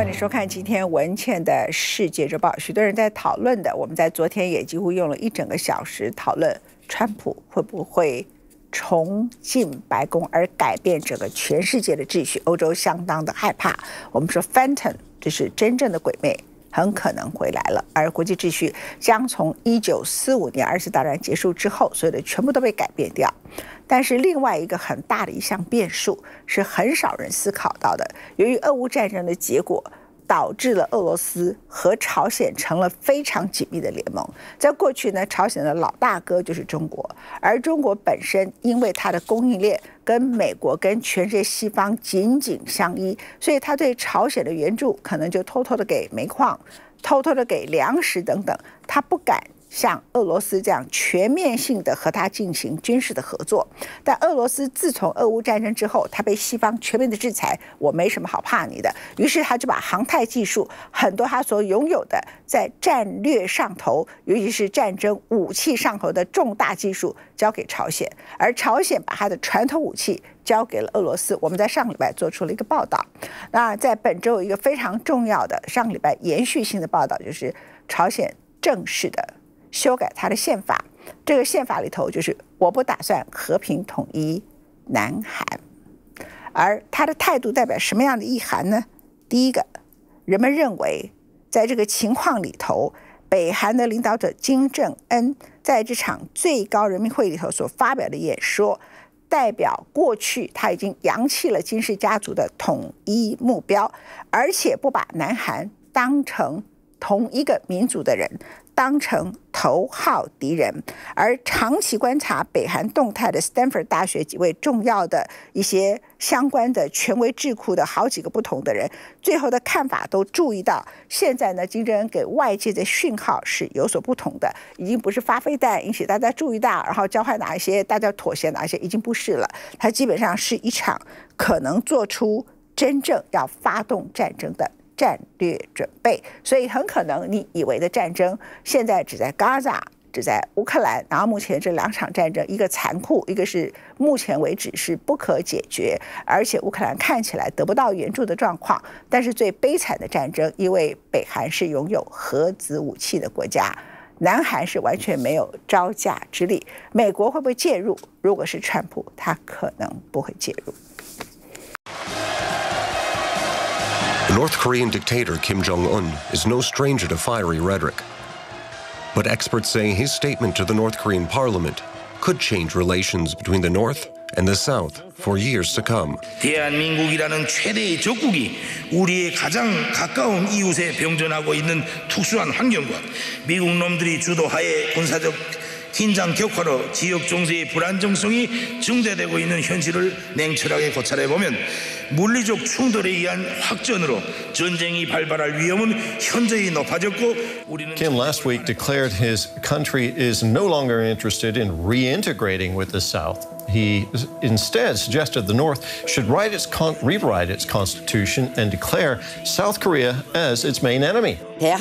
迎收看今天文茜的世界日报。许多人在讨论的，我们在昨天也几乎用了1整个小时讨论，川普会不会重进白宫而改变整个全世界的秩序？欧洲相当的害怕。我们说 Phantom 就是真正的鬼魅，很可能回来了，而国际秩序将从1945年2次大战结束之后，所有的全部都被改变掉。但是另外一个很大的一项变数是很少人思考到的，由于俄乌战争的结果，导致了俄罗斯和朝鲜成了非常紧密的联盟。在过去呢，朝鲜的老大哥就是中国，而中国本身因为它的供应链跟美国跟全世界西方紧紧相依，所以他对朝鲜的援助可能就偷偷的给煤矿，偷偷的给粮食等等，他不敢像俄罗斯这样全面性的和他进行军事的合作。但俄罗斯自从俄乌战争之后，他被西方全面的制裁，我没什么好怕你的，于是他就把航太技术很多他所拥有的在战略上头，尤其是战争武器上头的重大技术交给朝鲜，而朝鲜把他的传统武器交给了俄罗斯。我们在上个礼拜做出了一个报道，那在本周有一个非常重要的上个礼拜延续性的报道，就是朝鲜正式的修改他的宪法。这个宪法里头就是我不打算和平统一南韩，而他的态度代表什么样的意涵呢？第一个，人们认为在这个情况里头，北韩的领导者金正恩在这场最高人民会议里头所发表的演说，代表过去他已经扬弃了金氏家族的统一目标，而且不把南韩当成同一个民族的人，当成头号敌人。而长期观察北韩动态的 Stanford 大学几位重要的一些相关的权威智库的好几个不同的人，最后的看法都注意到，现在呢，金正恩给外界的讯号是有所不同的，已经不是发飞弹引起大家注意到，然后交换哪一些大家妥协哪一些，已经不是了。它基本上是一场可能做出真正要发动战争的战略准备。所以很可能你以为的战争现在只在加沙，只在乌克兰，然后目前这2场战争，一个残酷，一个是目前为止是不可解决，而且乌克兰看起来得不到援助的状况。但是最悲惨的战争，因为北韩是拥有核子武器的国家，南韩是完全没有招架之力。美国会不会介入？如果是川普，他可能不会介入。 The North Korean dictator Kim Jong-un is no stranger to fiery rhetoric. But experts say his statement to the North Korean parliament could change relations between the North and the South for years to come. 대한민국이라는 최대의 적국이 우리의 가장 가까운 이웃에 병전하고 있는 특수한 환경과 미국 놈들이 주도하에 군사적 긴장 격화로 지역 정세의 불안정성이 증대되고 있는 현실을 냉철하게 고찰해보면 물리적 충돌에 의한 확전으로 전쟁이 발발할 위험은 현저히 높아졌고 우리는 Kim last week declared his country is no longer interested in reintegrating with the South. He instead suggested the North should rewrite its constitution and declare South Korea as its main enemy.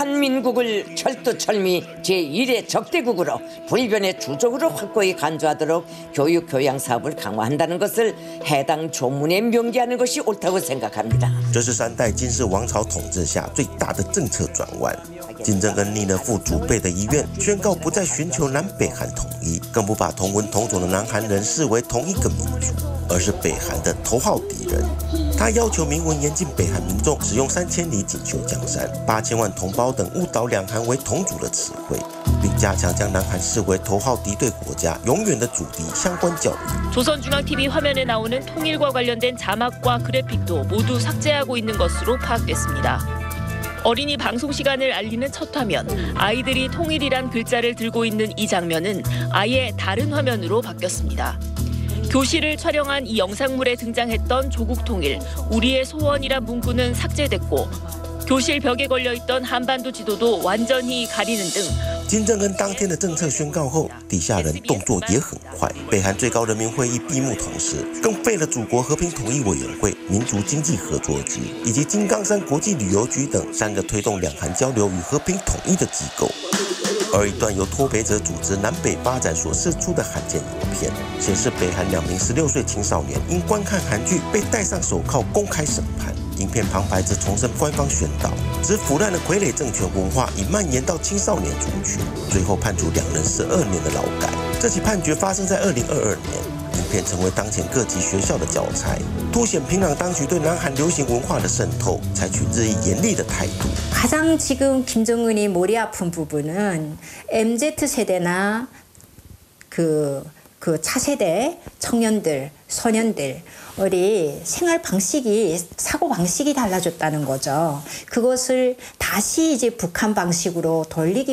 대한민국을 철두철미 제1의 적대국으로 불변의 주적으로 확고히 간주하도록 교육 교양 사업을 강화한다는 것을 해당 조문에 명기하는 것이 옳다고 생각합니다. 这是3代金氏王朝统治下最大的政策转弯。金正恩逆了父祖辈的遗愿，宣告不再寻求南北韩统一，更不把同文同种的南韩人视为同一个民族，而是北韩的头号敌人。他要求明文严禁北韩民众使用3000里锦绣江山、8000万同胞等误导两韩为同族的词汇，并加强将南韩视为头号敌对国家、永远的主敌相关教育。 조선중앙TV 화면에 나오는 통일과 관련된 자막과 그래픽도 모두 삭제하고 있는 것으로 파악됐습니다. 어린이 방송 시간을 알리는 첫 화면, 아이들이 통일이란 글자를 들고 있는 이 장면은 아예 다른 화면으로 바뀌었습니다. 교실을 촬영한 이 영상물에 등장했던 조국 통일, 우리의 소원이란 문구는 삭제됐고 교실 벽에 걸려있던 한반도 지도도 완전히 가리는 등 金正恩当天的政策宣告后，底下人动作也很快。北韩最高人民会议闭幕同时，更废了祖国和平统一委员会、民族经济合作局以及金刚山国际旅游局等3个推动两韩交流与和平统一的机构。而一段由脱北者组织南北发展所释出的罕见影片，显示北韩2名16岁青少年因观看韩剧被戴上手铐公开审判。 影片旁白则重申官方宣导，指腐烂的傀儡政权文化已蔓延到青少年族群，最后判处2人12年的劳改。这起判决发生在2022年。 影片成为当前各级学校的教材，凸显平壤当局对南韩流行文化的渗透，采取日益严厉的态度。 가장 지금 김정은이 머리 아픈 부분은 MZ 세대나 그 차세대 청년들, 소년들의 생활 방식이 사고 방식이 달라졌다는 거죠. 그것을 다시 이제 북한 방식으로 돌리기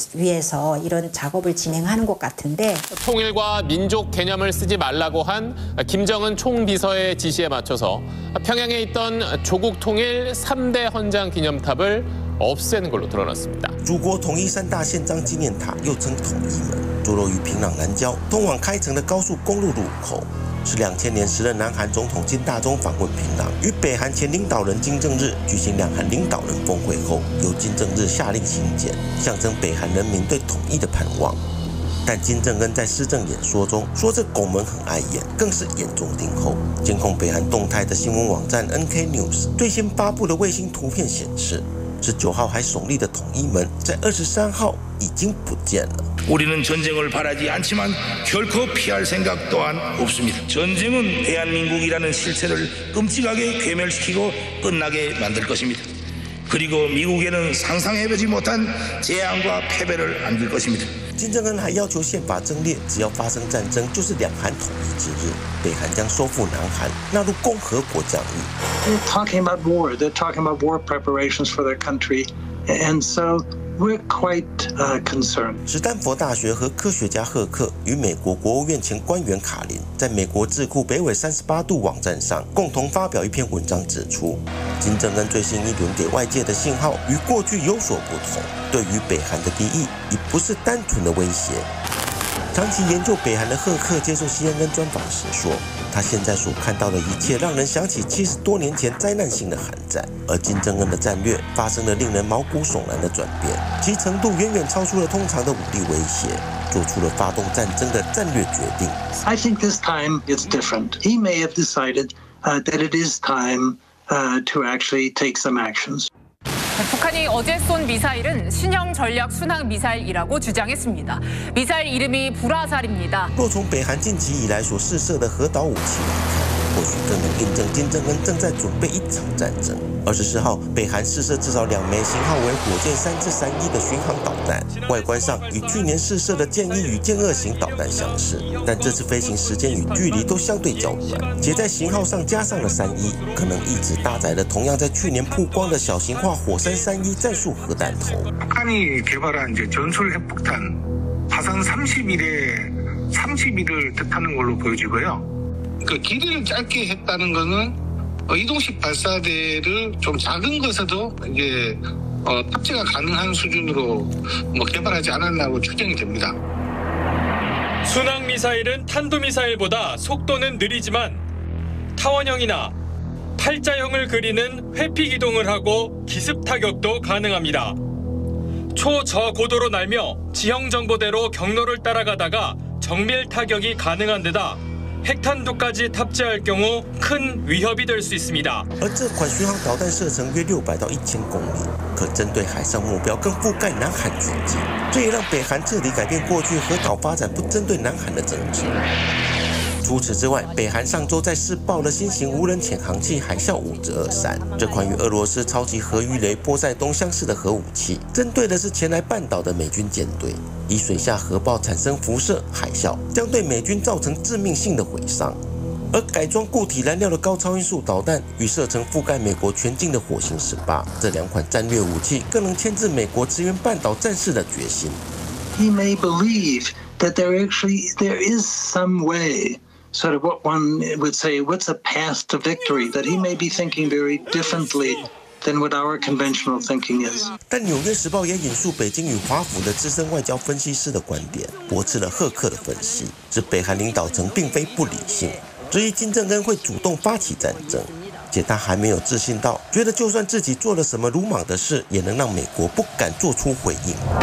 위해서 이런 작업을 진행하는 것 같은데. 통일과 민족 개념을 쓰지 말라고 한 김정은 총비서의 지시에 맞춰서 평양에 있던 조국 통일 3대 헌장 기념탑을 없애는 걸로 드러났습니다. 祖国统一3大宪章纪念塔又称统一门，坐落于平壤南郊通往开城的高速公路入口，是2000年时任南韩总统金大中访问平壤，与北韩前领导人金正日举行两韩领导人峰会后，由金正日下令兴建，象征北韩人民对统一的盼望。但金正恩在施政演说中说，这拱门很碍眼，更是眼中钉后。监控北韩动态的新闻网站 NK News 最新发布的卫星图片显示。 19号还耸立的统一门，在23号已经不见了。 우리는 전쟁을 바라지 않지만 결코 피할 생각 또한 없습니다. 전쟁은 대한민국이라는 실체를 끔찍하게 괴멸시키고 끝나게 만들 것입니다. 그리고 미국에는 상상해보지 못한 재앙과 패배를 안길 것입니다. 金正恩还要求宪法增列，只要发生战争，就是两韩统一之日。北韩将收复南韩，纳入共和国疆域。 They're talking about war. They're talking about war preparations for their country, and so we're quite concerned. 史丹佛大学和科学家赫克与美国国务院前官员卡林，在美国智库北纬38度网站上共同发表一篇文章，指出，金正恩最新一轮给外界的信号与过去有所不同。 对于北韩的敌意，已不是单纯的威胁。长期研究北韩的赫克接受CNN专访时说，他现在所看到的一切让人想起70多年前灾难性的韩战，而金正恩的战略发生了令人毛骨悚然的转变，其程度远远超出了通常的武力威胁，做出了发动战争的战略决定。 I think this time it's different. He may have decided that it is time to actually take some actions. 북한이 어제 쏜 미사일은 신형 전략 순항 미사일이라고 주장했습니다. 미사일 이름이 불화살입니다. 若从北韩近期以来所试射的核导武器来看，或许更能印证金正恩正在准备一场战争。24号，北韩试射至少2枚型号为火箭3至31的巡航导弹，外观上与去年试射的剑1与剑2型导弹相似，但这次飞行时间与距离都相对较短，且在型号上加上了31，可能一直搭载了同样在去年曝光的小型化火山31战术核弹头。 북한이 개발한 이제 전술 핵폭탄 화산 30일을 뜻하는 걸로 보여지고요. 그 길이를 짧게 했다는 거는 이동식 발사대를 좀 작은 것에도 이제 탑재가 가능한 수준으로 개발하지 않았나고 추정이 됩니다. 순항 미사일은 탄도 미사일보다 속도는 느리지만 타원형이나 팔자형을 그리는 회피 기동을 하고 기습 타격도 가능합니다. 초저고도로 날며 지형 정보대로 경로를 따라가다가 정밀 타격이 가능한 데다 핵탄두까지 탑재할 경우 큰 위협이 될 수 있습니다. 而这款巡航导弹射程约600到1000公里，可针对海上目标，更覆盖南韩全境。这也让北韩彻底改变过去核导发展不针对南韩的政策。除此之外，北韩上周在试爆了新型无人潜航器海啸5-23，这款与俄罗斯超级核鱼雷波塞冬相似的核武器，针对的是前来半岛的美军舰队。以水下核爆产生辐射海啸，将对美军造成致命性的毁伤。而改装固体燃料的高超音速导弹与射程覆盖美国全境的火星18，这2款战略武器更能牵制美国支援半岛战士的决心。 He may believe that there is some way. Sort of what one would say, what's a path to victory? That he may be thinking very differently than what our conventional thinking is. 但《纽约时报》也引述北京与华府的资深外交分析师的观点，驳斥了赫克的分析，指北韩领导层并非不理性，质疑金正恩会主动发起战争，且他还没有自信到觉得就算自己做了什么鲁莽的事，也能让美国不敢做出回应。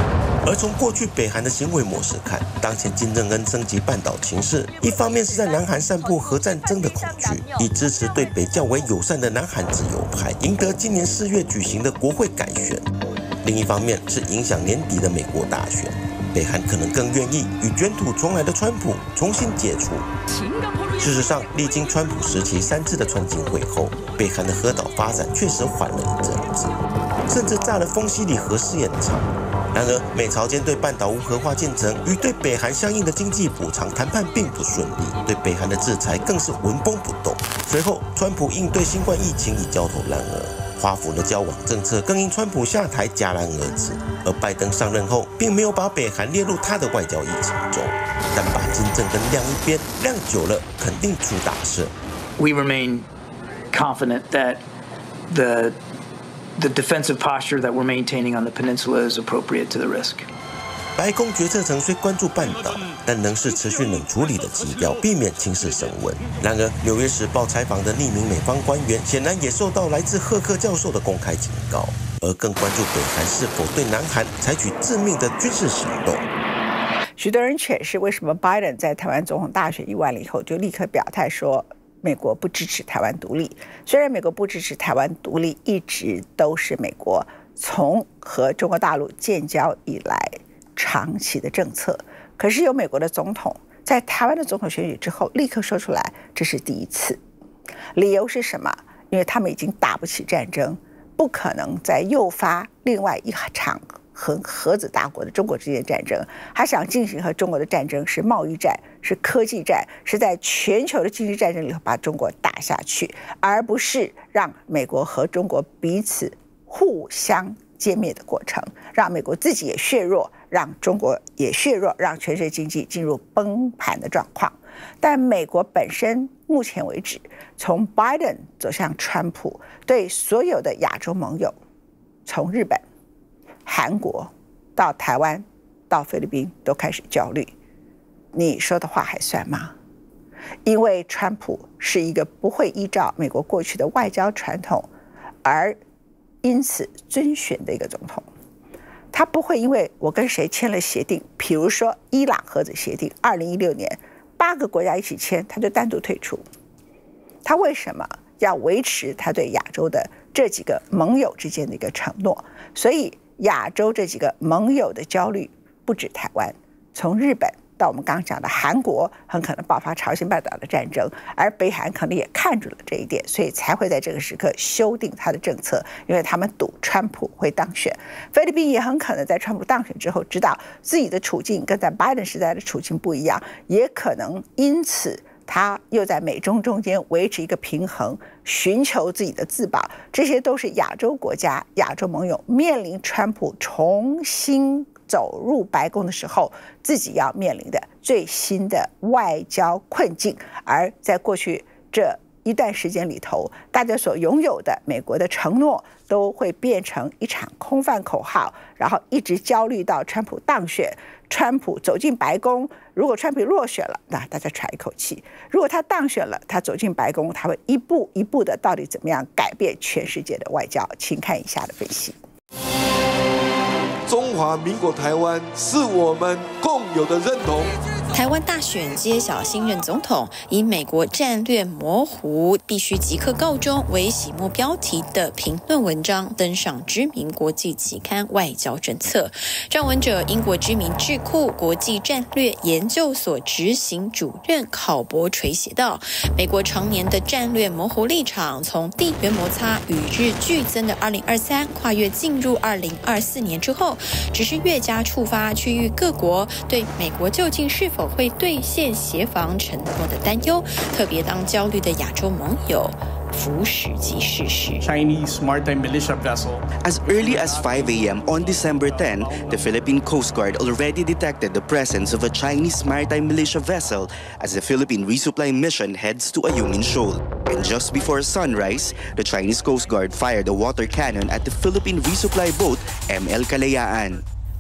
而从过去北韩的行为模式看，当前金正恩升级半岛情势，一方面是在南韩散布核战争的恐惧，以支持对北较为友善的南韩自由派赢得今年4月举行的国会改选；另一方面是影响年底的美国大选。北韩可能更愿意与卷土重来的川普重新接触。事实上，历经川普时期3次的川金会后，北韩的核岛发展确实缓了一阵子，甚至炸了丰西里核试验场。然而，美朝间对半岛无核化进程与对北韩相应的经济补偿谈判并不顺利，对北韩的制裁更是纹绷不动。随后，川普应对新冠疫情已焦头烂额，华府的交往政策更因川普下台戛然而止。而拜登上任后，并没有把北韩列入他的外交议程中，但把金正恩晾一边，晾久了肯定出大事。 We remain confident that the defensive posture that we're maintaining on the peninsula is appropriate to the risk. 白宫决策层虽关注半岛，但仍是持续冷处理的基调，避免情势升温。然而，《纽约时报》采访的匿名美方官员，显然也受到来自赫克教授的公开警告，而更关注北韩是否对南韩采取致命的军事行动。 许多人诠释为什么拜登在台湾总统大选赢完了以后，就立刻表态说美国不支持台湾独立。虽然美国不支持台湾独立一直都是美国从和中国大陆建交以来长期的政策，可是有美国的总统在台湾的总统选举之后立刻说出来，这是第一次。理由是什么？因为他们已经打不起战争，不可能再诱发另外一场和核子大国的中国之间的战争。他想进行和中国的战争是贸易战，是科技战，是在全球的经济战争里头把中国打下去，而不是让美国和中国彼此互相歼灭的过程，让美国自己也削弱，让中国也削弱，让全世界经济进入崩盘的状况。但美国本身目前为止，从拜登走向川普，对所有的亚洲盟友，从日本、韩国到台湾到菲律宾都开始焦虑。你说的话还算吗？因为川普是一个不会依照美国过去的外交传统而因此遵循的一个总统。他不会因为我跟谁签了协定，比如说伊朗核子协定，2016年8个国家一起签，他就单独退出。他为什么要维持他对亚洲的这几个盟友之间的一个承诺？所以亚洲这几个盟友的焦虑不止台湾，从日本到我们刚刚讲的韩国，很可能爆发朝鲜半岛的战争，而北韩可能也看准了这一点，所以才会在这个时刻修订他的政策，因为他们赌川普会当选。菲律宾也很可能在川普当选之后，知道自己的处境跟在拜登时代的处境不一样，也可能因此他又在美中中间维持一个平衡，寻求自己的自保。这些都是亚洲国家、亚洲盟友面临川普重新走入白宫的时候，自己要面临的最新的外交困境。而在过去这一段时间里头，大家所拥有的美国的承诺都会变成一场空泛口号，然后一直焦虑到川普当选，川普走进白宫。如果川普落选了，那大家喘一口气；如果他当选了，他走进白宫，他会一步一步的到底怎么样改变全世界的外交？请看以下的分析。 中华民国台湾是我们共有的认同。 台湾大选揭晓新任总统，以美国战略模糊必须即刻告终为醒目标题的评论文章登上知名国际期刊《外交政策》。撰文者英国知名智库国际战略研究所执行主任考伯垂写道：美国常年的战略模糊立场，从地缘摩擦与日俱增的2023跨越进入2024年之后，只是越加触发区域各国对美国究竟是否会兑现协防承诺的担忧，特别当焦虑的亚洲盟友浮实际事实。 Chinese maritime militia vessel. As early as 5 a.m. on December 10, the Philippine Coast Guard already detected the presence of a Chinese maritime militia vessel as the Philippine resupply mission heads to Ayungin Shoal. And just before sunrise, the Chinese Coast Guard fired a water cannon at the Philippine resupply boat ML Kalayaan.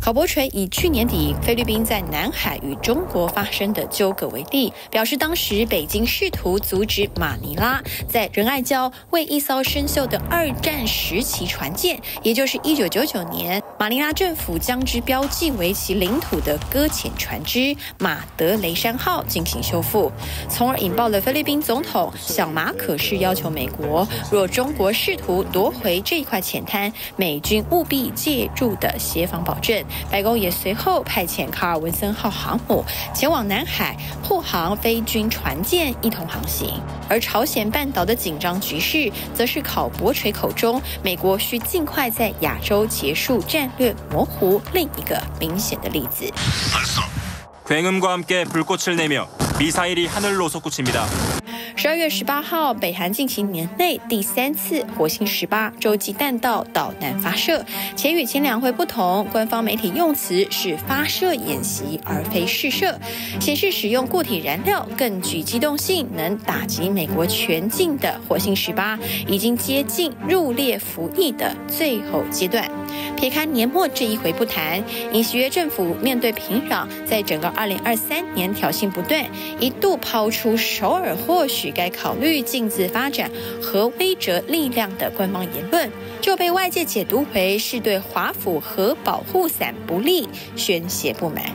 考伯垂以去年底菲律宾在南海与中国发生的纠葛为例，表示当时北京试图阻止马尼拉在仁爱礁为一艘生锈的2战时期船舰，也就是1999年，马尼拉政府将之标记为其领土的搁浅船只马德雷山号进行修复，从而引爆了菲律宾总统小马可是要求美国，若中国试图夺回这一块浅滩，美军务必介入的协防保证。白宫也随后派遣卡尔文森号航母前往南海护航菲军船舰一同航行。而朝鲜半岛的紧张局势，则是考伯垂口中美国需尽快在亚洲结束战略模糊另一个明显的例子。 굉음과 함께 불꽃을 내며 미사일이 하늘로 솟구칩니다. 12月18号，北韩进行年内第3次火星18洲际弹道导弹发射，且与前2回不同，官方媒体用词是发射演习而非试射，显示使用固体燃料更具机动性，能打击美国全境的火星18已经接近入列服役的最后阶段。撇开年末这一回不谈，尹锡悦政府面对平壤在整个2023年挑衅不断，一度抛出首尔或许该考虑禁止发展核威慑力量的官方言论，就被外界解读为是对华府核保护伞不利宣泄不满。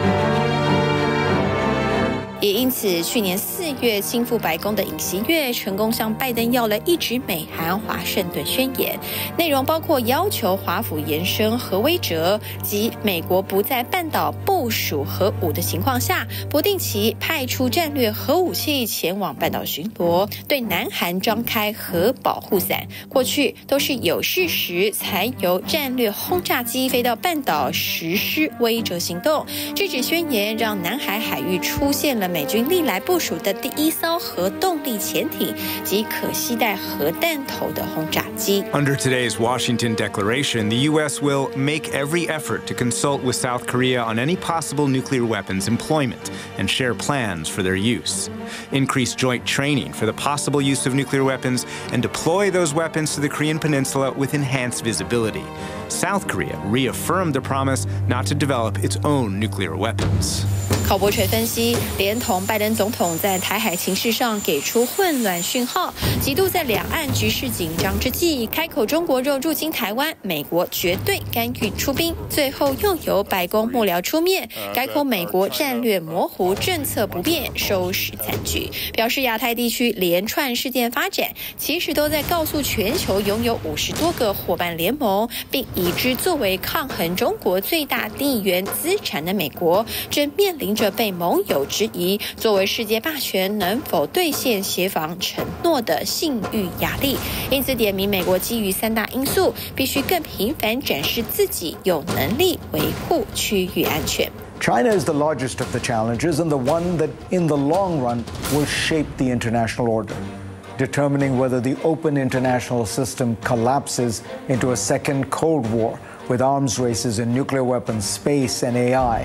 也因此，去年4月亲赴白宫的尹锡悦成功向拜登要了一纸美韩华盛顿宣言，内容包括要求华府延伸核威慑及美国不在半岛部署核武的情况下，不定期派出战略核武器前往半岛巡逻，对南韩张开核保护伞。过去都是有事时才由战略轰炸机飞到半岛实施威慑行动。这纸宣言让南海海域出现了美军历来部署的第1艘核动力潜艇及可携带核弹头的轰炸机。 Under today's Washington Declaration, the U.S. will make every effort to consult with South Korea on any possible nuclear weapons employment and share plans for their use. Increase joint training for the possible use of nuclear weapons and deploy those weapons to the Korean Peninsula with enhanced visibility. South Korea reaffirmed the promise not to develop its own nuclear weapons. 考伯垂分析，连同拜登总统在台海情势上给出混乱讯号，极度在两岸局势紧张之际，开口中国若入侵台湾，美国绝对干预出兵，最后又由白宫幕僚出面改口美国战略模糊、政策不变，收拾残局，表示亚太地区连串事件发展，其实都在告诉全球拥有50多个伙伴联盟，并以之作为抗衡中国最大地缘资产的美国，正面临着被盟友质疑作为世界霸权能否兑现协防承诺的信誉压力，因此点名美国基于3大因素，必须更频繁展示自己有能力维护区域安全。 China is the largest of the challenges and the one that in the long run will shape the international order, determining whether the open international system collapses into a second Cold War with arms races in nuclear weapons, space, and AI.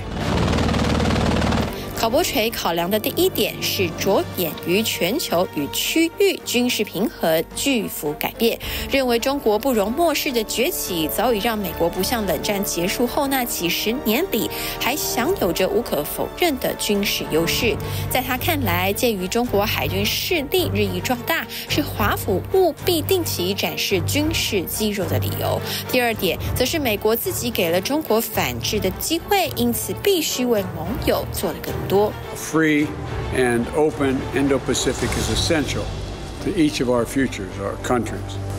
考伯垂考量的第一点是着眼于全球与区域军事平衡巨幅改变，认为中国不容漠视的崛起早已让美国不像冷战结束后那几十年里还享有着无可否认的军事优势。在他看来，鉴于中国海军势力日益壮大，是华府务必定期展示军事肌肉的理由。第二点则是美国自己给了中国反制的机会，因此必须为盟友做得更多。 A free and open Indo-Pacific is essential to each of our futures, our countries.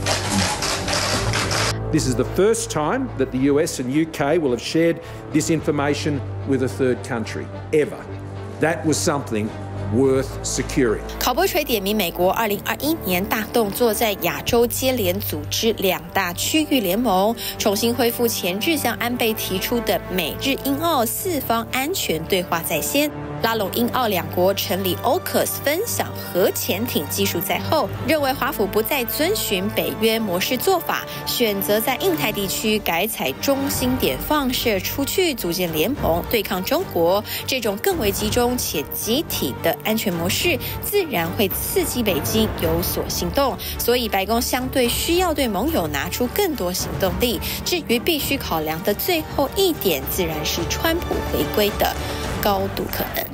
This is the first time that the US and UK will have shared this information with a third country, ever. That was something worth securing. 考伯垂点名美国2021年大动作，在亚洲接连组织2大区域联盟，重新恢复前日向安倍提出的美日英澳4方安全对话在先。 拉拢英澳两国成立 AUKUS 分享核潜艇技术在后，认为华府不再遵循北约模式做法，选择在印太地区改采中心点放射出去，组建联盟对抗中国。这种更为集中且集体的安全模式，自然会刺激北京有所行动。所以白宫相对需要对盟友拿出更多行动力。至于必须考量的最后一点，自然是川普回归的高度可能。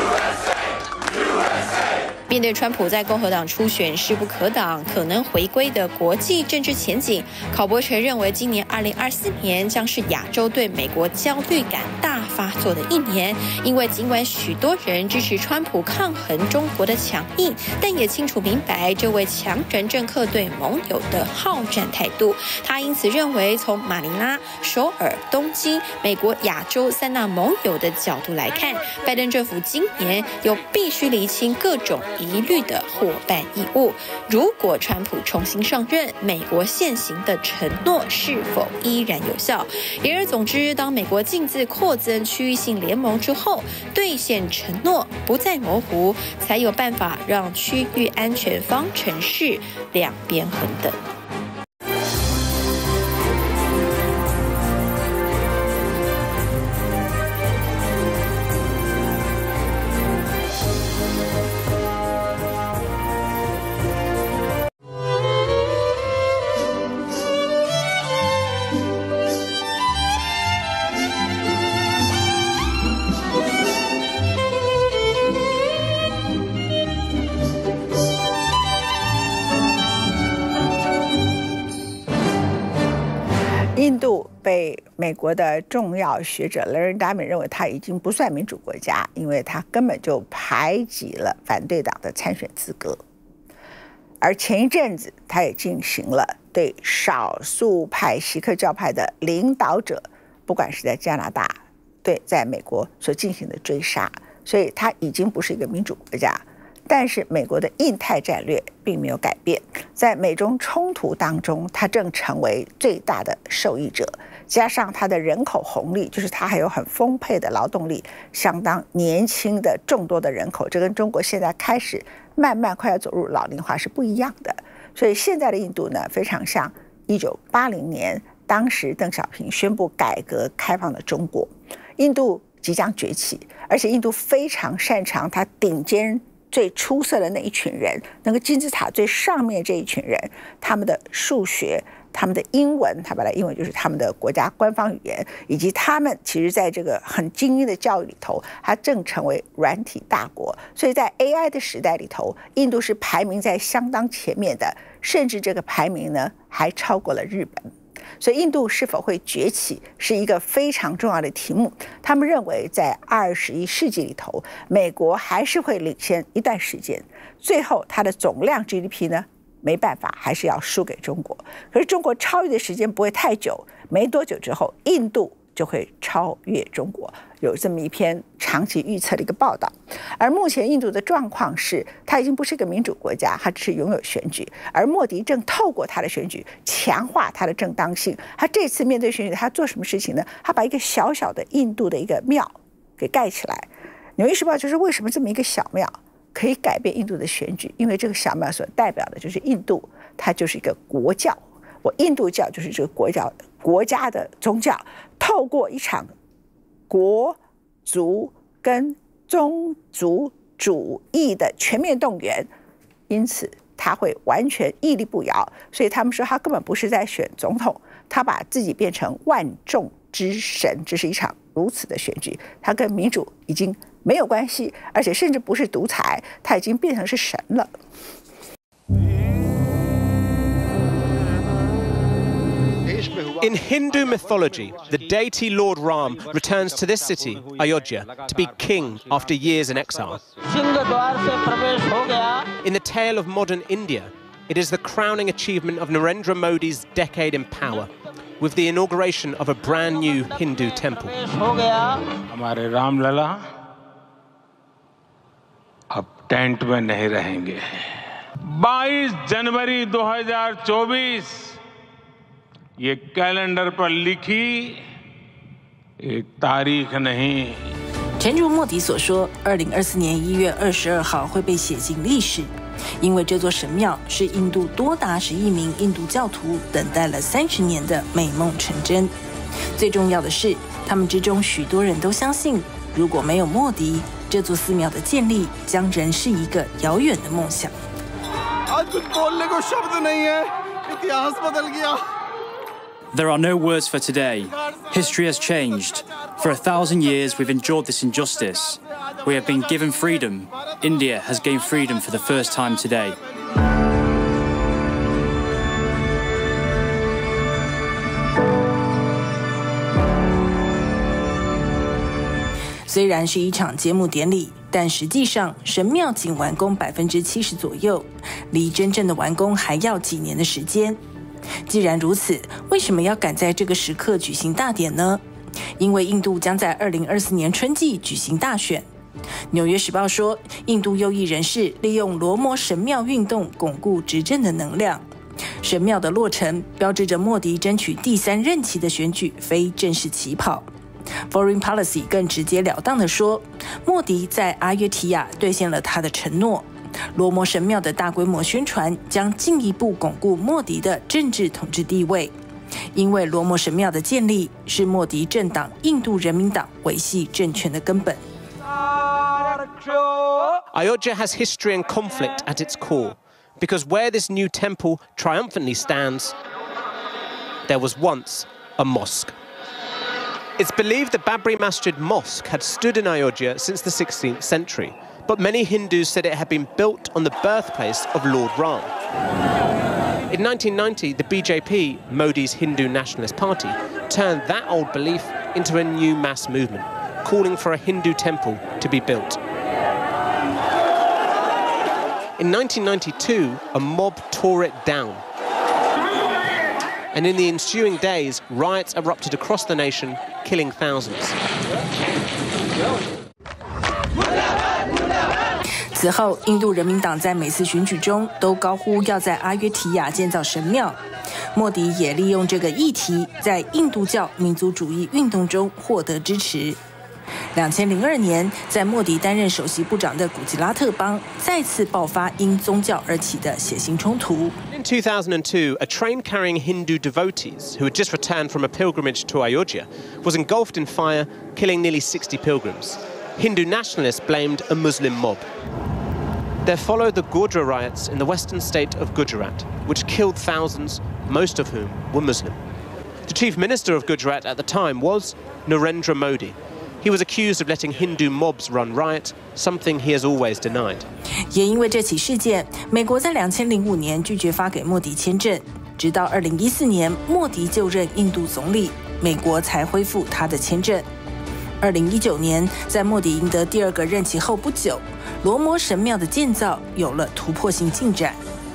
面对川普在共和党初选势不可挡、可能回归的国际政治前景，考伯垂认为，今年2024年将是亚洲对美国焦虑感大发作的一年。因为尽管许多人支持川普抗衡中国的强硬，但也清楚明白这位强人政客对盟友的好战态度。他因此认为，从马尼拉、首尔、东京、美国亚洲3大盟友的角度来看，拜登政府今年有必须厘清各种疑虑的伙伴义务。如果川普重新上任，美国现行的承诺是否依然有效？言而总之，当美国径自扩增区域性联盟之后，兑现承诺不再模糊，才有办法让区域安全方程式两边衡等。 印度被美国的重要学者 Larry Diamond 认为他已经不算民主国家，因为他根本就排挤了反对党的参选资格。而前一阵子，他也进行了对少数派锡克教派的领导者，不管是在加拿大、在美国所进行的追杀，所以他已经不是一个民主国家。但是美国的印太战略并没有改变，在美中冲突当中，它正成为最大的受益者。加上它的人口红利，就是它还有很丰沛的劳动力，相当年轻的众多的人口，这跟中国现在开始慢慢快要走入老龄化是不一样的。所以现在的印度呢，非常像1980年当时邓小平宣布改革开放的中国。印度即将崛起，而且印度非常擅长它顶尖最出色的那一群人，那个金字塔最上面这一群人，他们的数学、他们的英文，他本来英文就是他们的国家官方语言，以及他们其实在这个很精英的教育里头，它正成为软体大国。所以在 AI 的时代里头，印度是排名在相当前面的，甚至这个排名呢还超过了日本。所以印度是否会崛起是一个非常重要的题目。他们认为在21世纪里头，美国还是会领先一段时间，最后它的总量 GDP 呢，没办法还是要输给中国。可是中国超越的时间不会太久，没多久之后，印度就会超越中国，有这么一篇长期预测的一个报道。而目前印度的状况是，它已经不是一个民主国家，它只是拥有选举，而莫迪正透过他的选举强化他的正当性。他这次面对选举，他做什么事情呢？他把一个小小的印度的一个庙给盖起来。纽约时报就是为什么这么一个小庙可以改变印度的选举？因为这个小庙所代表的就是印度，它就是一个国教。我印度教就是这个国家的宗教，透过一场国族跟宗族主义的全面动员，因此他会完全屹立不摇。所以他们说他根本不是在选总统，他把自己变成万众之神，这是一场如此的选举，他跟民主已经没有关系，而且甚至不是独裁，他已经变成是神了。 In Hindu mythology, the deity Lord Ram returns to this city, Ayodhya, to be king after years in exile. In the tale of modern India, it is the crowning achievement of Narendra Modi's decade in power, with the inauguration of a brand new Hindu temple. हमारे रामलला अब टेंट में नहीं रहेंगे। 22 जनवरी 2024 ये कैलेंडर पर लिखी एक तारीख नहीं, 诚如莫迪所说，2024年1月22号会被写进历史，因为这座神庙是印度多达10亿名印度教徒等待了30年的美梦成真。最重要的是，他们之中许多人都相信，如果没有莫迪，这座寺庙的建立将仍是一个遥远的梦想。 There are no words for today. History has changed. For 1,000 years, we've endured this injustice. We have been given freedom. India has gained freedom for the first time today. 虽然是一场揭幕典礼，但实际上神庙仅完工70%左右，离真正的完工还要几年的时间。既然如此，为什么要赶在这个时刻举行大典呢？因为印度将在2024年春季举行大选。纽约时报说，印度右翼人士利用罗摩神庙运动巩固执政的能量。神庙的落成标志着莫迪争取第3任期的选举非正式起跑。Foreign Policy 更直截了当地说，莫迪在阿约提亚兑现了他的承诺。罗摩神庙的大规模宣传将进一步巩固莫迪的政治统治地位，因为罗摩神庙的建立是莫迪政党印度人民党维系政权的根本。 Ayodhya has history and conflict at its core, because where this new temple triumphantly stands, there was once a mosque. It's believed the Babri Masjid Mosque had stood in Ayodhya since the 16th century, but many Hindus said it had been built on the birthplace of Lord Ram. In 1990, the BJP, Modi's Hindu Nationalist Party, turned that old belief into a new mass movement, calling for a Hindu temple to be built. In 1992, a mob tore it down. And in the ensuing days, riots erupted across the nation, killing thousands. 此后，印度人民党在每次选举中都高呼要在阿约提亚建造神庙。莫迪也利用这个议题，在印度教民族主义运动中获得支持。2002年，在莫迪担任首席部长的古吉拉特邦再次爆发因宗教而起的血腥冲突。 In 2002, a train carrying Hindu devotees who had just returned from a pilgrimage to Ayodhya was engulfed in fire, killing nearly 60 pilgrims. Hindu nationalists blamed a Muslim mob. There followed the Gurdwara riots in the western state of Gujarat, which killed thousands, most of whom were Muslim. The chief minister of Gujarat at the time was Narendra Modi. He was accused of letting Hindu mobs run riot, something he has always denied. 也因为这起事件，美国在2005年拒绝发给莫迪签证，直到2014年莫迪就任印度总理，美国才恢复他的签证。2019年，在莫迪赢得第2个任期后不久，罗摩神庙的建造有了突破性进展。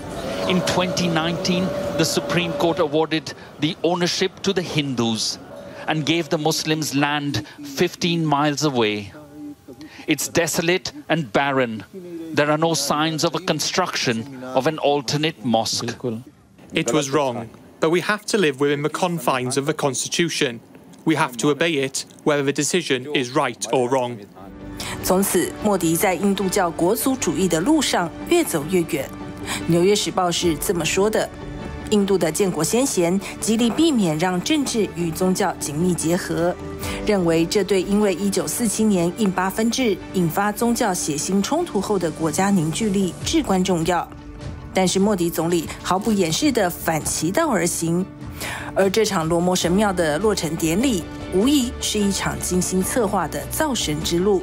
In 2019, the Supreme Court awarded the ownership to the Hindus and gave the Muslims land 15 miles away. It's desolate and barren. There are no signs of a construction of an alternate mosque. It was wrong, but we have to live within the confines of the Constitution. We have to obey it, whether the decision is right or wrong. 从此，莫迪在印度教国族主义的路上越走越远。纽约时报是这么说的：印度的建国先贤极力避免让政治与宗教紧密结合，认为这对因为1947年印巴分治引发宗教血腥冲突后的国家凝聚力至关重要。但是莫迪总理毫不掩饰地反其道而行，而这场罗摩神庙的落成典礼无疑是一场精心策划的造神之路。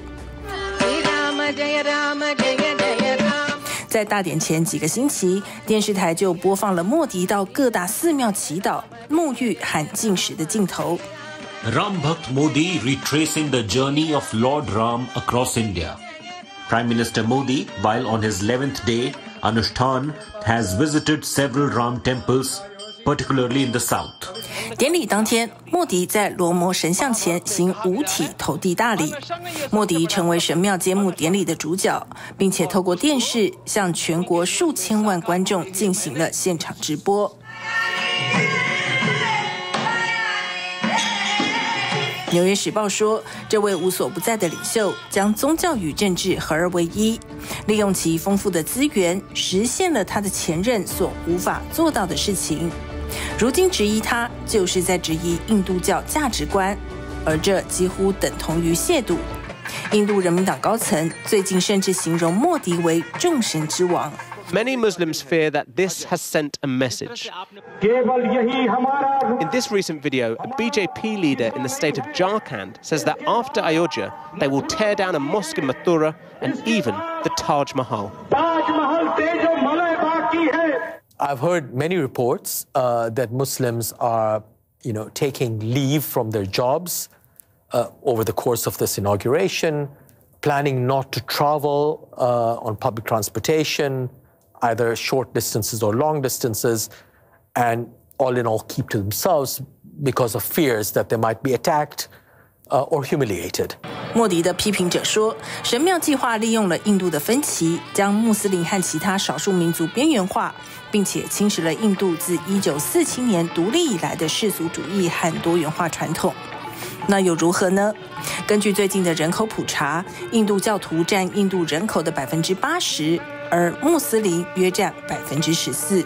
在大典前几个星期，电视台就播放了莫迪到各大寺庙祈祷、沐浴和进食的镜头。 Ram Bhakt Modi retracing the journey of Lord Ram across India. Prime Minister Modi, while on his 11th day, Anushtan, has visited several Ram temples, particularly in the south. 典礼当天，莫迪在罗摩神像前行五体投地大礼。莫迪成为神庙揭幕典礼的主角，并且透过电视向全国数千万观众进行了现场直播。 纽约时报说，这位无所不在的领袖将宗教与政治合而为一，利用其丰富的资源，实现了他的前任所无法做到的事情。如今质疑他，就是在质疑印度教价值观，而这几乎等同于亵渎。印度人民党高层最近甚至形容莫迪为众神之王。 Many Muslims fear that this has sent a message. In this recent video, a BJP leader in the state of Jharkhand says that after Ayodhya, they will tear down a mosque in Mathura and even the Taj Mahal. I've heard many reports that Muslims are, taking leave from their jobs over the course of this inauguration, planning not to travel on public transportation, either short distances or long distances, and all in all keep to themselves because of fears that they might be attacked or humiliated. 莫迪的批评者说，神庙计划利用了印度的分歧，将穆斯林和其他少数民族边缘化，并且侵蚀了印度自1947年独立以来的世俗主义和多元化传统。那又如何呢？根据最近的人口普查，印度教徒占印度人口的80%，而穆斯林约占14%。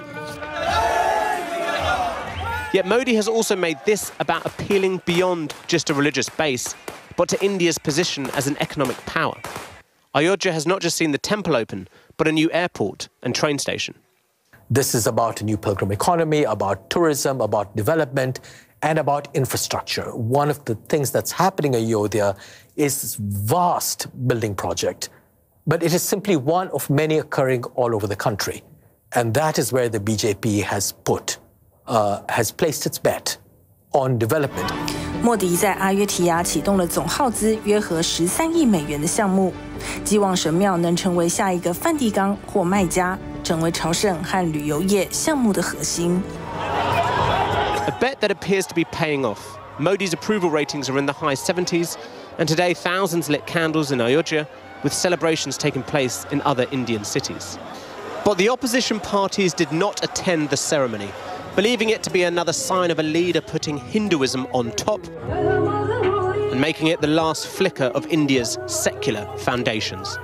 Yet Modi has also made this about appealing beyond just a religious base, but to India's position as an economic power. Ayodhya has not just seen the temple open, but a new airport and train station. This is about a new pilgrim economy, about tourism, about development, and about infrastructure. One of the things that's happening in Ayodhya is this vast building project, but it is simply one of many occurring all over the country. And that is where the BJP has placed its bet on development. 莫迪在阿约提亚启动了总耗资约合13亿美元的项目，希望神庙能成为下一个梵蒂冈或麦加，成为朝圣和旅游业项目的核心。 A bet that appears to be paying off. Modi's approval ratings are in the high 70s, and today thousands lit candles in Ayodhya, with celebrations taking place in other Indian cities. But the opposition parties did not attend the ceremony, believing it to be another sign of a leader putting Hinduism on top and making it the last flicker of India's secular foundations.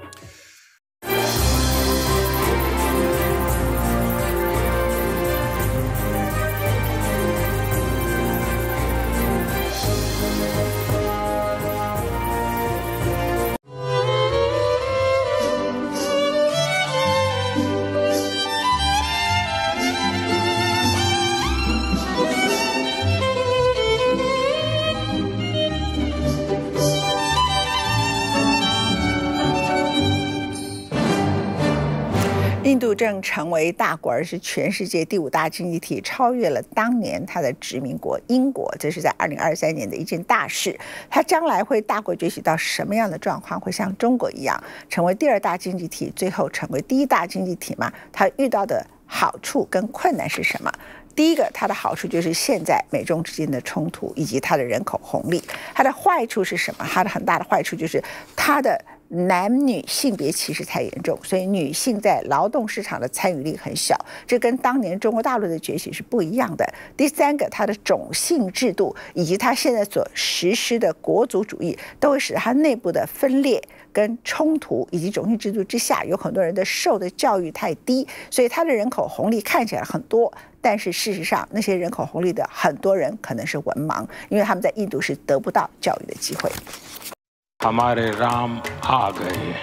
印度正成为大国，而是全世界第5大经济体，超越了当年它的殖民国英国。这是在2023年的一件大事。它将来会大国崛起到什么样的状况？会像中国一样成为第2大经济体，最后成为第1大经济体吗？它遇到的好处跟困难是什么？第一个，它的好处就是现在美中之间的冲突以及它的人口红利。它的坏处是什么？它的很大的坏处就是它的男女性别歧视太严重，所以女性在劳动市场的参与率很小，这跟当年中国大陆的崛起是不一样的。第三个，它的种姓制度以及它现在所实施的国族主义，都会使它内部的分裂跟冲突，以及种姓制度之下，有很多人的受的教育太低，所以它的人口红利看起来很多，但是事实上那些人口红利的很多人可能是文盲，因为他们在印度是得不到教育的机会。 हमारे राम आ गए。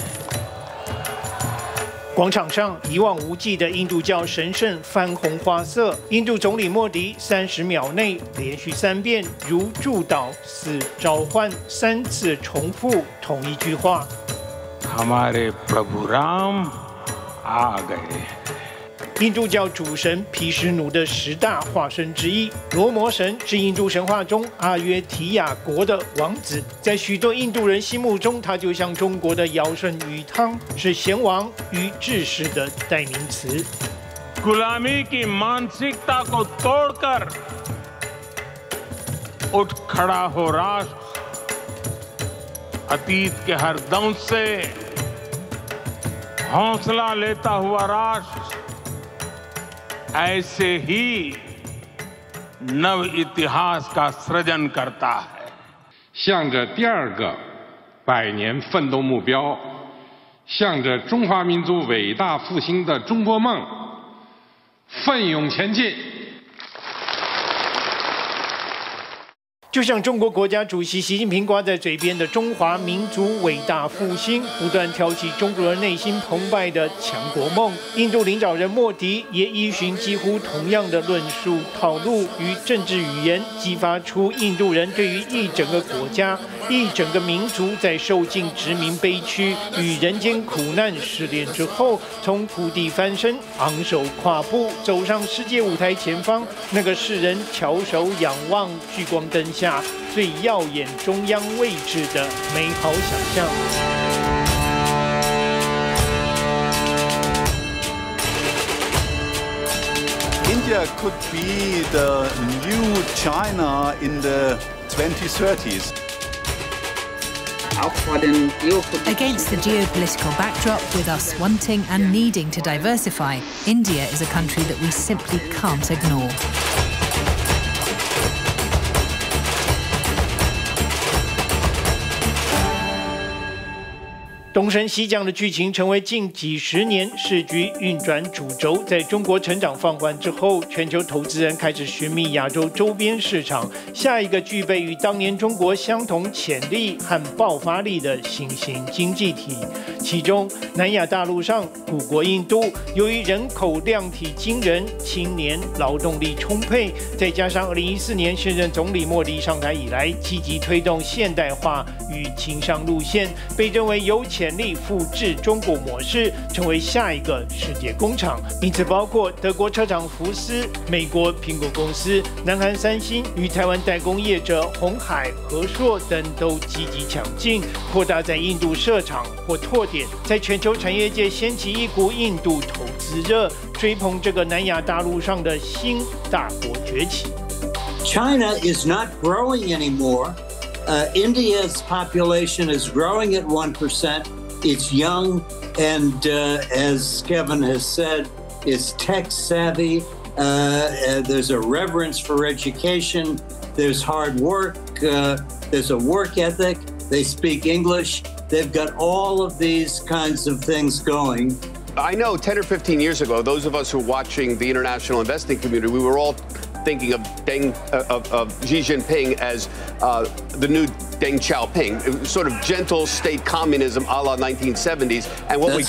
广场上一望无际的印度教神圣泛红花色，印度总理莫迪30秒内连续3遍如祝祷似召唤3次重复同一句话。 हमारे प्रभु राम आ गए。 印度教主神毗湿奴的10大化身之一，罗摩神是印度神话中阿约提亚国的王子，在许多印度人心目中，他就像中国的尧舜禹汤，是贤王与志士的代名词。 गुलामी की मानसिकता को तोड़कर उठ खड़ा हो राष्ट्र, अतीत के हर दंश से हौसला लेता हुआ राष्ट्र।ऐसे ही नव इतिहास का सृजन करता है। 向着第2个100年奋斗目标，向着中华民族伟大复兴的中国梦奋勇前进。 就像中国国家主席习近平挂在嘴边的中华民族伟大复兴，不断挑起中国人内心澎湃的强国梦。印度领导人莫迪也依循几乎同样的论述套路与政治语言，激发出印度人对于一整个国家、一整个民族在受尽殖民悲屈与人间苦难试炼之后，从谷底翻身，昂首跨步走上世界舞台前方，那个世人翘首仰望聚光灯下最耀眼中央位置的美好想象。 India could be the new China in the 2030s. Against the geopolitical backdrop, with us wanting and needing to diversify, India is a country that we simply can't ignore. 东升西降的剧情成为近几十年世局运转主轴。在中国成长放缓之后，全球投资人开始寻觅亚洲周边市场，下一个具备与当年中国相同潜力和爆发力的新兴经济体。其中，南亚大陆上古国印度，由于人口量体惊人，青年劳动力充沛，再加上2014年现任总理莫迪上台以来，积极推动现代化与轻商路线，被认为有潜力复制中国模式，成为下一个世界工厂。因此，包括德国车厂福斯、美国苹果公司、南韩三星与台湾代工业者鸿海、和硕等都积极抢进，扩大在印度设厂或拓点，在全球产业界掀起一股印度投资热，追捧这个南亚大陆上的新大国崛起。 China is not growing anymore. India's population is growing at 1%. It's young, and as Kevin has said, it's tech savvy. There's a reverence for education. There's hard work. There's a work ethic. They speak English. They've got all of these kinds of things going. I know 10 or 15 years ago, those of us who were watching the international investing community, we were all thinking of Xi Jinping as the new Deng Xiaoping, sort of gentle state communism a la 1970s. And what we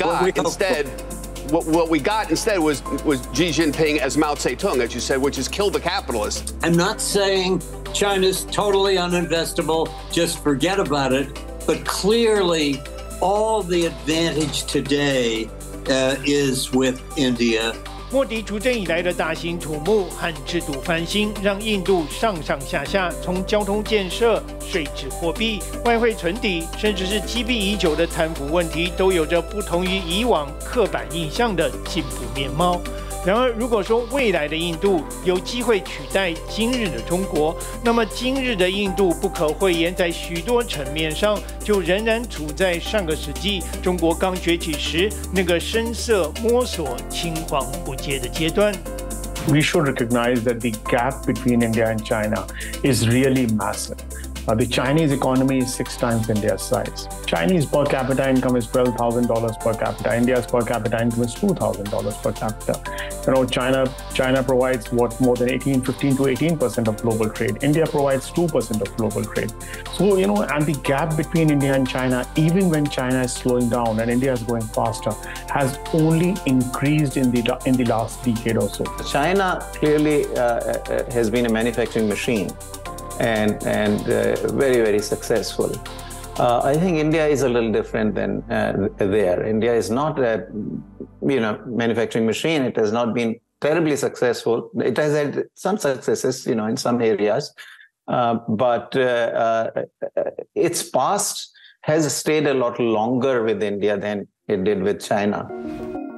got instead was Xi Jinping as Mao Zedong, as you said, which has killed the capitalists. I'm not saying China's totally uninvestable, just forget about it. But clearly, all the advantage today is with India. 莫迪主政以来的大兴土木和制度翻新，让印度上上下下从交通建设、税制货币、外汇存底，甚至是积弊已久的贪腐问题，都有着不同于以往刻板印象的进步面貌。然而，如果说未来的印度有机会取代今日的中国，那么今日的印度不可讳言，在许多层面上就仍然处在上个世纪中国刚崛起时那个深色摸索、青黄不接的阶段。 We should recognize that the gap between India and China is really massive. The Chinese economy is 6 times India's size. Chinese per capita income is $12,000 per capita. India's per capita income is $2,000 per capita. You know, China provides more than 15 to 18% of global trade. India provides 2% of global trade. So, you know, and the gap between India and China, even when China is slowing down and India is going faster, has only increased in the last decade or so. China clearly has been a manufacturing machine. And very, very successful. I think India is a little different than there. India is not a manufacturing machine. It has not been terribly successful. It has had some successes, in some areas, but its past has stayed a lot longer with India than it did with China.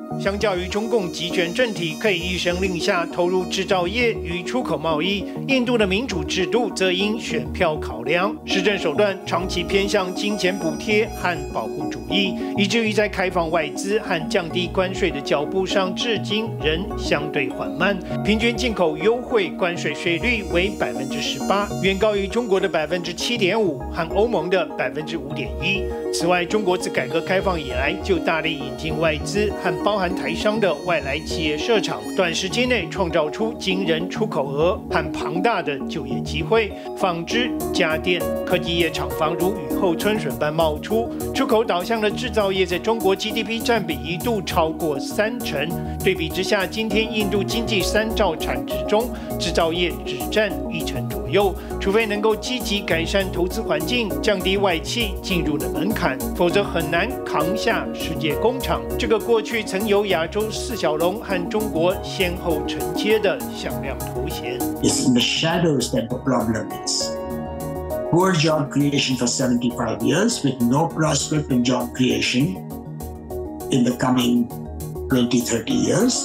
相较于中共集权政体可以一声令下投入制造业与出口贸易，印度的民主制度则因选票考量，施政手段长期偏向金钱补贴和保护主义，以至于在开放外资和降低关税的脚步上，至今仍相对缓慢。平均进口优惠关税税率为18%，远高于中国的7.5%和欧盟的5.1%。此外，中国自改革开放以来就大力引进外资和包含台商的外来企业设厂，短时间内创造出惊人出口额和庞大的就业机会。纺织、家电、科技业厂房如雨后春笋般冒出，出口导向的制造业在中国 GDP 占比一度超过30%。对比之下，今天印度经济3兆产值中，制造业只占1%左右。除非能够积极改善投资环境，降低外企进入的门槛，否则很难扛下世界工厂这个过去曾由亚洲4小龙和中国先后承接的响亮头衔。 It's in the shadows that the problem is. Poor job creation for 75 years with no prospect in job creation in the coming 20-30 years.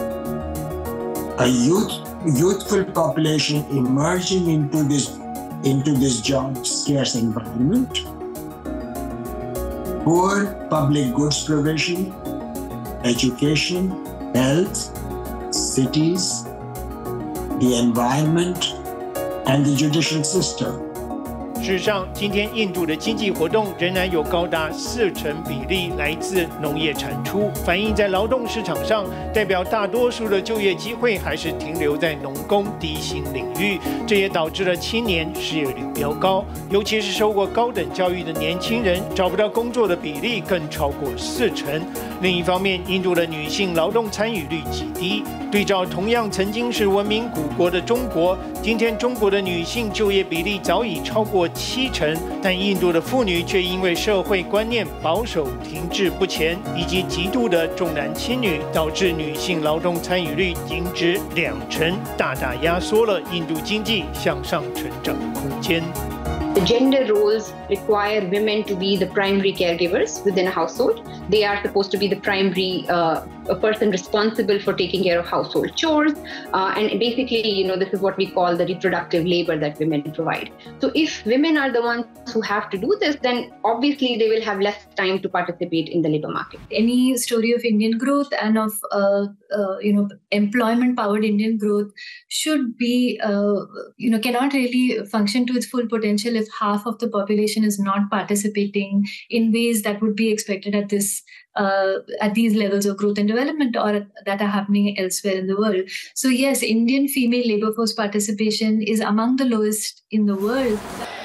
A youthful population emerging into this job scarce environment. Poor public goods provision, education, health, cities, the environment, and the judicial system. 事实上，今天印度的经济活动仍然有高达40%比例来自农业产出，反映在劳动市场上，代表大多数的就业机会还是停留在农工低薪领域，这也导致了青年失业率飙高，尤其是受过高等教育的年轻人找不到工作的比例更超过40%。另一方面，印度的女性劳动参与率极低，对照同样曾经是文明古国的中国，今天中国的女性就业比例早已超过70%，但印度的妇女却因为社会观念保守、停滞不前，以及极度的重男轻女，导致女性劳动参与率仅只2%，大大压缩了印度经济向上成长的空间。 The gender roles require women to be the primary caregivers within a household. They are supposed to be the primary a person responsible for taking care of household chores. And basically, this is what we call the reproductive labor that women provide. So if women are the ones who have to do this, then obviously they will have less time to participate in the labor market. Any story of Indian growth and of, employment-powered Indian growth should be, cannot really function to its full potential if half of the population is not participating in ways that would be expected at these levels of growth and development or that are happening elsewhere in the world. So yes, Indian female labor force participation is among the lowest in the world.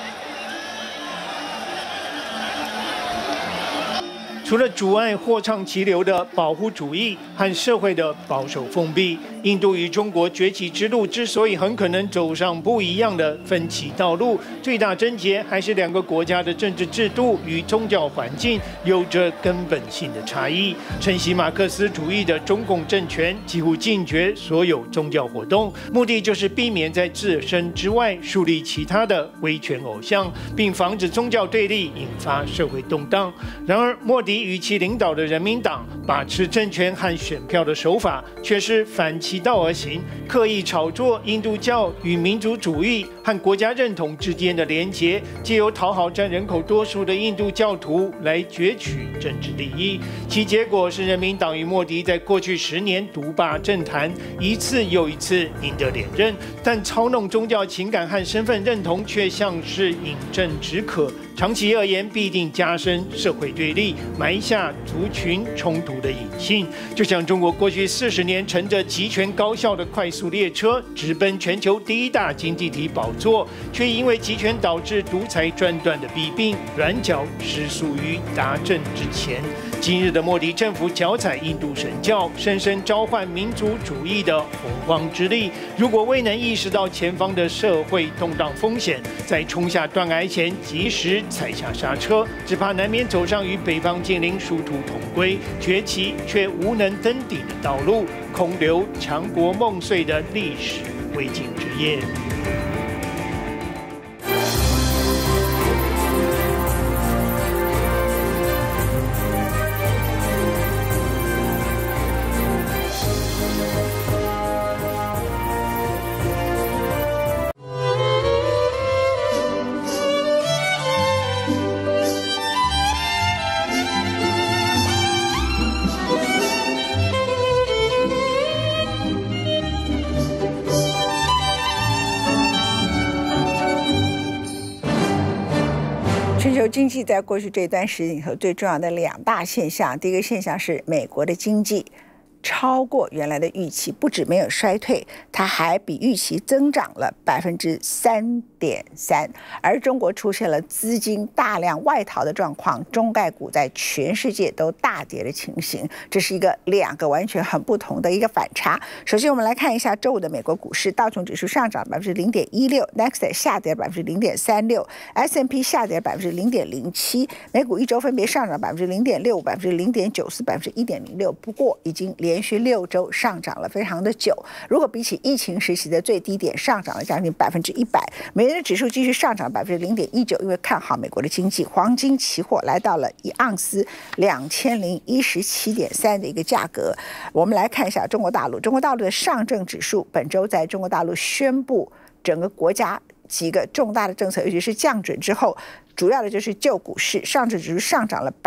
除了阻碍货畅其流的保护主义和社会的保守封闭，印度与中国崛起之路之所以很可能走上不一样的分歧道路，最大症结还是两个国家的政治制度与宗教环境有着根本性的差异。承袭马克思主义的中共政权几乎禁绝所有宗教活动，目的就是避免在自身之外树立其他的威权偶像，并防止宗教对立引发社会动荡。然而，莫迪与其领导的人民党把持政权和选票的手法却是反其道而行，刻意炒作印度教与民族主义和国家认同之间的连结，借由讨好占人口多数的印度教徒来攫取政治利益。其结果是人民党与莫迪在过去10年独霸政坛，一次又一次赢得连任，但操弄宗教情感和身份认同却像是饮鸩止渴，长期而言必定加深社会对立，埋下族群冲突的隐性。就像中国过去40年乘着集权高效的快速列车直奔全球第1大经济体宝座，却因为集权导致独裁专断的弊病，软脚失速于达阵之前。今日的莫迪政府脚踩印度神教，深深召唤民族主义的洪荒之力。如果未能意识到前方的社会动荡风险，在冲下断崖前及时踩下刹车，只怕难免走上与北方精灵殊途同归、崛起却无能登顶的道路，空留强国梦碎的历史未竟之业。 球经济在过去这段时间里头最重要的2大现象，第一个现象是美国的经济超过原来的预期，不止没有衰退，它还比预期增长了3.3%。而中国出现了资金大量外逃的状况，中概股在全世界都大跌的情形，这是2个完全很不同的一个反差。首先，我们来看一下周五的美国股市，道琼指数上涨0.16%， 下跌0.36%， S&P 下跌0.07%， 美股一周分别上涨0.65%、0.94%、1.06%，不过已经连续6周上涨了非常的久。如果比起疫情时期的最低点上涨了将近100%，美元的指数继续上涨0.19%，因为看好美国的经济。黄金期货来到了1盎司2017.3的一个价格。我们来看一下中国大陆，中国大陆的上证指数本周在中国大陆宣布整个国家几个重大的政策，尤其是降准之后，主要的就是救股市，上证指数上涨了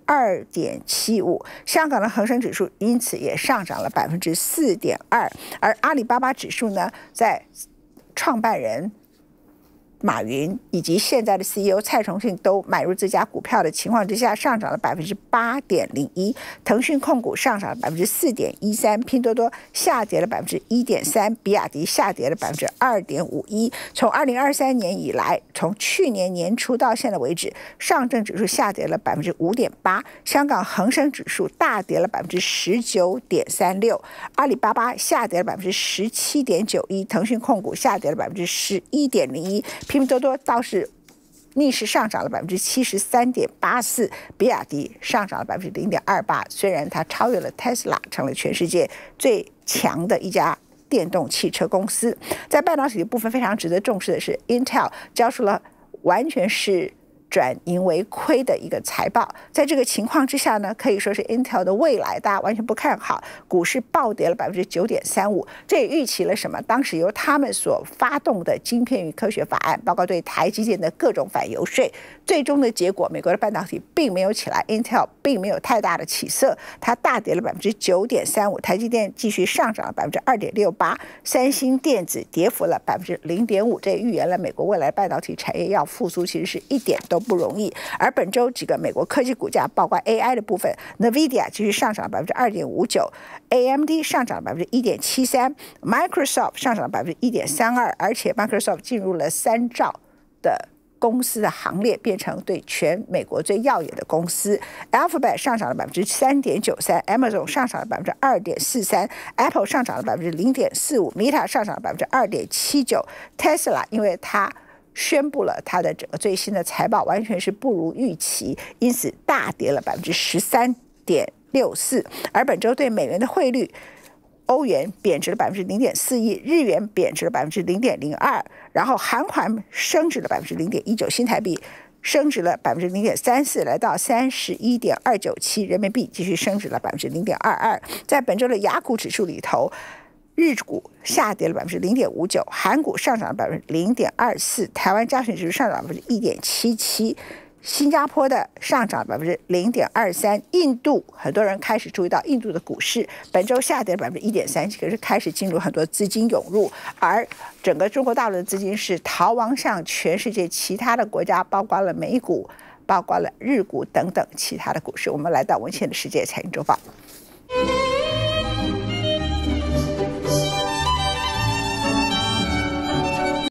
2.75%，香港的恒生指数因此也上涨了4.2%，而阿里巴巴指数呢，在创办人马云以及现在的 CEO 蔡崇信都买入自家股票的情况之下，上涨了8.01%，腾讯控股上涨了4.13%，拼多多下跌了1.3%，比亚迪下跌了2.51%。从2023年以来，从去年年初到现在为止，上证指数下跌了5.8%，香港恒生指数大跌了19.36%，阿里巴巴下跌了17.91%，腾讯控股下跌了11.01%。拼多多倒是逆势上涨了73.84%，比亚迪上涨了0.28%。虽然它超越了 Tesla， 成了全世界最强的一家电动汽车公司。在半导体的部分，非常值得重视的是 Intel 交出了完全是转盈为亏的一个财报。在这个情况之下呢，可以说是 Intel 的未来大家完全不看好，股市暴跌了9.35%。这也预期了什么？当时由他们所发动的晶片与科学法案，包括对台积电的各种反游说，最终的结果，美国的半导体并没有起来 ，Intel 并没有太大的起色，它大跌了9.35%，台积电继续上涨了2.68%，三星电子跌幅了0.5%，这也预言了美国未来半导体产业要复苏，其实是一点都不容易。而本周几个美国科技股价，包括 AI 的部分 ，NVIDIA 继续上涨了2.59%，AMD 上涨了1.73%，Microsoft 上涨了1.32%，而且 Microsoft 进入了3兆的公司的行列，变成对全美国最耀眼的公司。Alphabet 上涨了3.93%，Amazon 上涨了2.43%，Apple 上涨了0.45%，Meta 上涨了2.79%，Tesla 因为它宣布了它的整个最新的财报完全是不如预期，因此大跌了13.64%。而本周对美元的汇率，欧元贬值了0.41%，日元贬值了0.02%，然后韩元升值了0.19%，新台币升值了0.34%，来到31.297，人民币继续升值了0.22%。在本周的雅股指数里头，日股下跌了0.59%，韩股上涨了0.24%，台湾加权指数上涨了1.77%，新加坡的上涨0.23%，印度很多人开始注意到印度的股市本周下跌了1.3%，可是开始进入很多资金涌入，而整个中国大陆的资金是逃亡向全世界其他的国家，包括了美股，包括了日股等等其他的股市。我们来到文茜的世界财经周报。